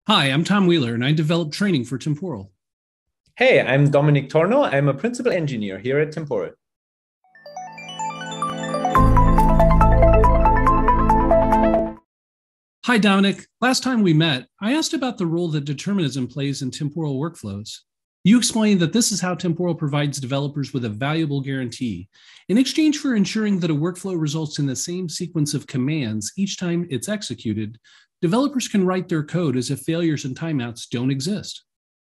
Hi, I'm Tom Wheeler, and I develop training for Temporal. Hey, I'm Dominik Tornow. I'm a principal engineer here at Temporal. Hi, Dominic. Last time we met, I asked about the role that determinism plays in temporal workflows. You explained that this is how Temporal provides developers with a valuable guarantee in exchange for ensuring that a workflow results in the same sequence of commands each time it's executed. Developers can write their code as if failures and timeouts don't exist.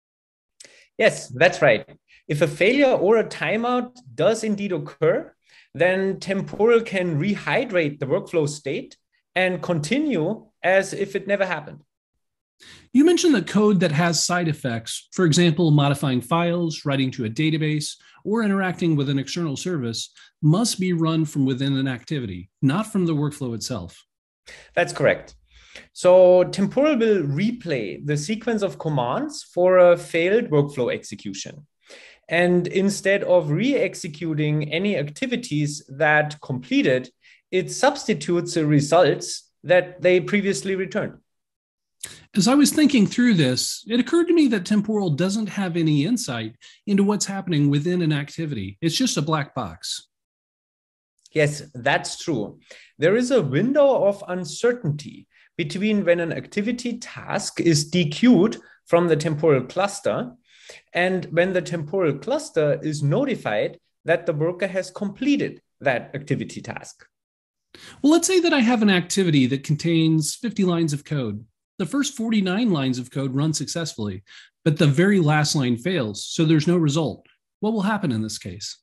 Yes, that's right. If a failure or a timeout does indeed occur, then Temporal can rehydrate the workflow state and continue as if it never happened. You mentioned that code that has side effects, for example, modifying files, writing to a database, or interacting with an external service, must be run from within an activity, not from the workflow itself. That's correct. So Temporal will replay the sequence of commands for a failed workflow execution. And instead of re-executing any activities that completed, it substitutes the results that they previously returned. As I was thinking through this, it occurred to me that Temporal doesn't have any insight into what's happening within an activity. It's just a black box. Yes, that's true. There is a window of uncertainty between when an activity task is dequeued from the temporal cluster and when the temporal cluster is notified that the worker has completed that activity task. Well, let's say that I have an activity that contains 50 lines of code. The first 49 lines of code run successfully, but the very last line fails, so there's no result. What will happen in this case?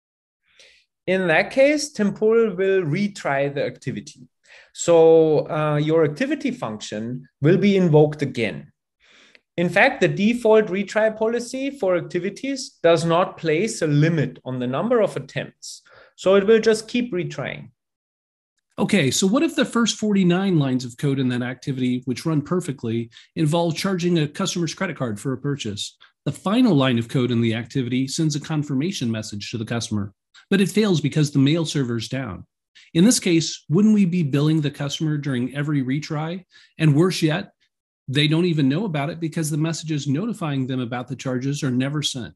In that case, Temporal will retry the activity. So your activity function will be invoked again. In fact, the default retry policy for activities does not place a limit on the number of attempts. So it will just keep retrying. Okay, so what if the first 49 lines of code in that activity, which run perfectly, involve charging a customer's credit card for a purchase? The final line of code in the activity sends a confirmation message to the customer, but it fails because the mail server is down. In this case, wouldn't we be billing the customer during every retry? And worse yet, they don't even know about it because the messages notifying them about the charges are never sent.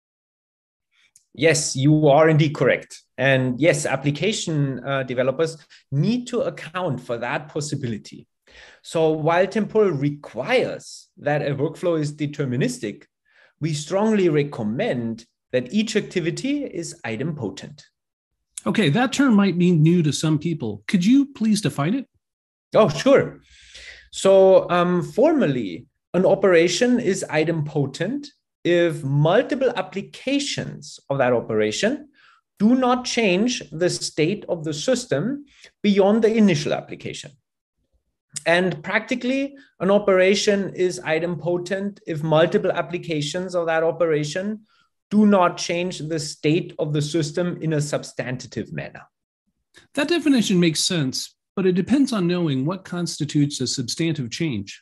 Yes, you are indeed correct. And yes, application developers need to account for that possibility. So while Temporal requires that a workflow is deterministic, we strongly recommend that each activity is idempotent. Okay, that term might be new to some people. Could you please define it? Oh, sure. So formally, an operation is idempotent if multiple applications of that operation do not change the state of the system beyond the initial application. And practically, an operation is idempotent if multiple applications of that operation do not change the state of the system in a substantive manner. That definition makes sense, but it depends on knowing what constitutes a substantive change.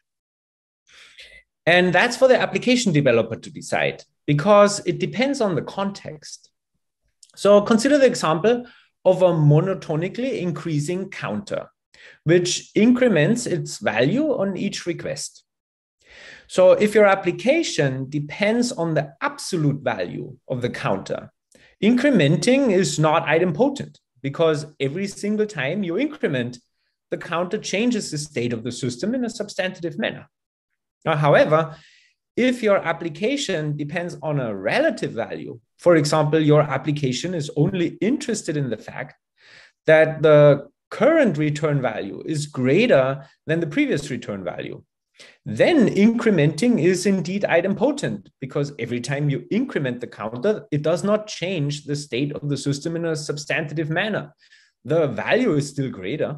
And that's for the application developer to decide because it depends on the context. So consider the example of a monotonically increasing counter, which increments its value on each request. So if your application depends on the absolute value of the counter, incrementing is not idempotent because every single time you increment, the counter changes the state of the system in a substantive manner. Now, however, if your application depends on a relative value, for example, your application is only interested in the fact that the current return value is greater than the previous return value, then incrementing is indeed idempotent because every time you increment the counter, it does not change the state of the system in a substantive manner. The value is still greater.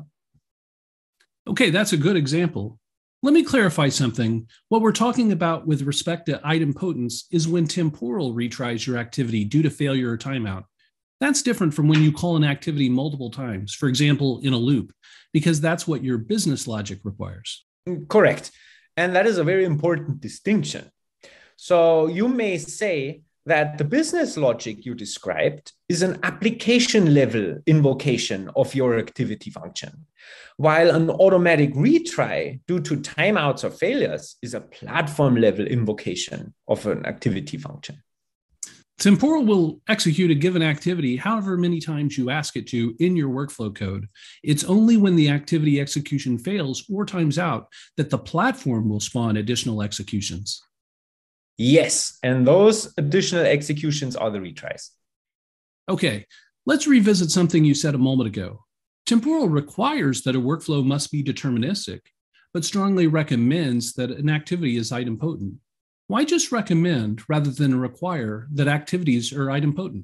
Okay, that's a good example. Let me clarify something. What we're talking about with respect to idempotence is when temporal retries your activity due to failure or timeout. That's different from when you call an activity multiple times, for example, in a loop, because that's what your business logic requires. Correct. And that is a very important distinction. So you may say that the business logic you described is an application level invocation of your activity function, while an automatic retry due to timeouts or failures is a platform level invocation of an activity function. Temporal will execute a given activity however many times you ask it to in your workflow code. It's only when the activity execution fails or times out that the platform will spawn additional executions. Yes, and those additional executions are the retries. Okay, let's revisit something you said a moment ago. Temporal requires that a workflow must be deterministic, but strongly recommends that an activity is idempotent. Why just recommend rather than require that activities are idempotent?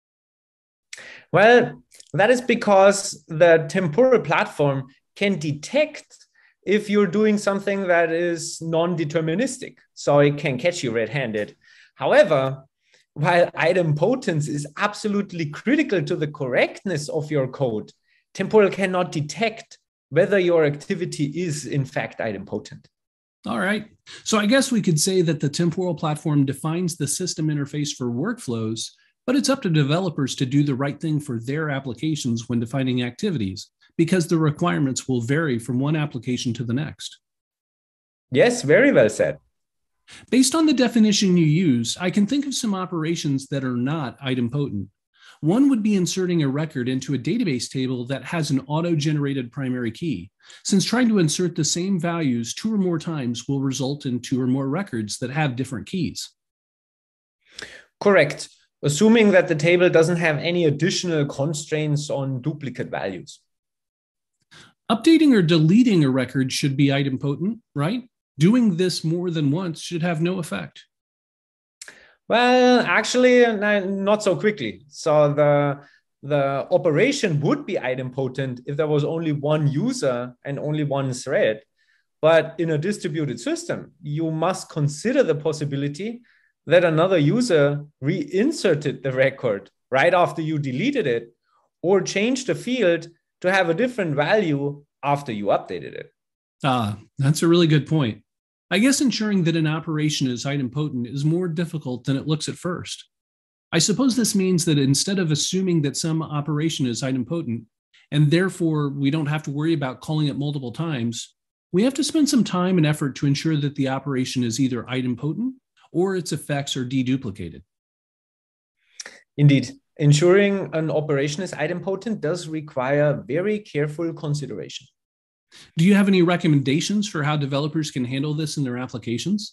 Well, that is because the temporal platform can detect if you're doing something that is non-deterministic, so it can catch you red-handed. However, while idempotence is absolutely critical to the correctness of your code, temporal cannot detect whether your activity is in fact idempotent. All right. So I guess we could say that the temporal platform defines the system interface for workflows, but it's up to developers to do the right thing for their applications when defining activities, because the requirements will vary from one application to the next. Yes, very well said. Based on the definition you use, I can think of some operations that are not idempotent. One would be inserting a record into a database table that has an auto-generated primary key, since trying to insert the same values 2 or more times will result in 2 or more records that have different keys. Correct, assuming that the table doesn't have any additional constraints on duplicate values. Updating or deleting a record should be idempotent, right? Doing this more than once should have no effect. Well, actually, not so quickly. So the operation would be idempotent if there was only one user and only one thread. But in a distributed system, you must consider the possibility that another user reinserted the record right after you deleted it, or changed the field to have a different value after you updated it. That's a really good point. I guess ensuring that an operation is idempotent is more difficult than it looks at first. I suppose this means that instead of assuming that some operation is idempotent, and therefore we don't have to worry about calling it multiple times, we have to spend some time and effort to ensure that the operation is either idempotent or its effects are deduplicated. Indeed, ensuring an operation is idempotent does require very careful consideration. Do you have any recommendations for how developers can handle this in their applications?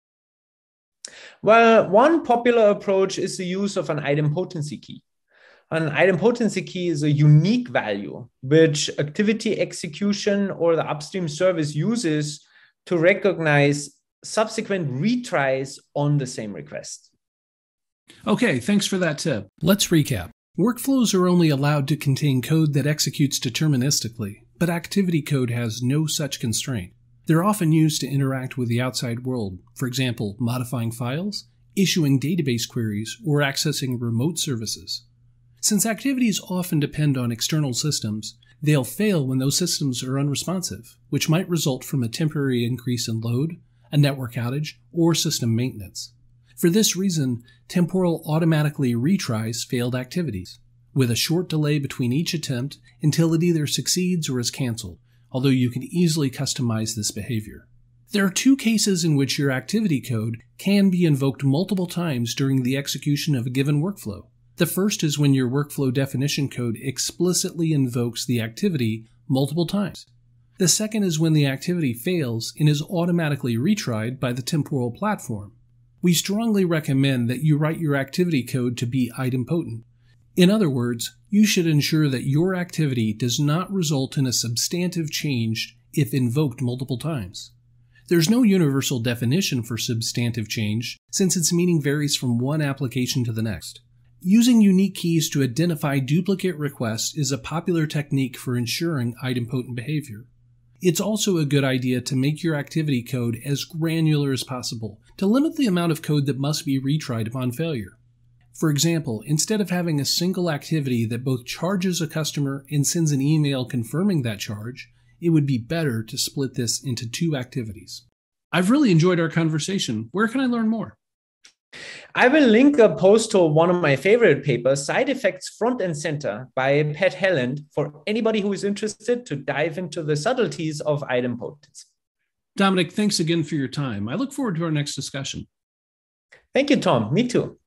Well, one popular approach is the use of an idempotency key. An idempotency key is a unique value which activity execution or the upstream service uses to recognize subsequent retries on the same request. Okay, thanks for that tip. Let's recap. Workflows are only allowed to contain code that executes deterministically, but activity code has no such constraint. They're often used to interact with the outside world, for example, modifying files, issuing database queries, or accessing remote services. Since activities often depend on external systems, they'll fail when those systems are unresponsive, which might result from a temporary increase in load, a network outage, or system maintenance. For this reason, Temporal automatically retries failed activities, with a short delay between each attempt until it either succeeds or is canceled, although you can easily customize this behavior. There are 2 cases in which your activity code can be invoked multiple times during the execution of a given workflow. The first is when your workflow definition code explicitly invokes the activity multiple times. The second is when the activity fails and is automatically retried by the temporal platform. We strongly recommend that you write your activity code to be idempotent. In other words, you should ensure that your activity does not result in a substantive change if invoked multiple times. There's no universal definition for substantive change, since its meaning varies from one application to the next. Using unique keys to identify duplicate requests is a popular technique for ensuring idempotent behavior. It's also a good idea to make your activity code as granular as possible to limit the amount of code that must be retried upon failure. For example, instead of having a single activity that both charges a customer and sends an email confirming that charge, it would be better to split this into 2 activities. I've really enjoyed our conversation. Where can I learn more? I will link a post to one of my favorite papers, Side Effects Front and Center by Pat Helland, for anybody who is interested to dive into the subtleties of idempotence. Dominik, thanks again for your time. I look forward to our next discussion. Thank you, Tom. Me too.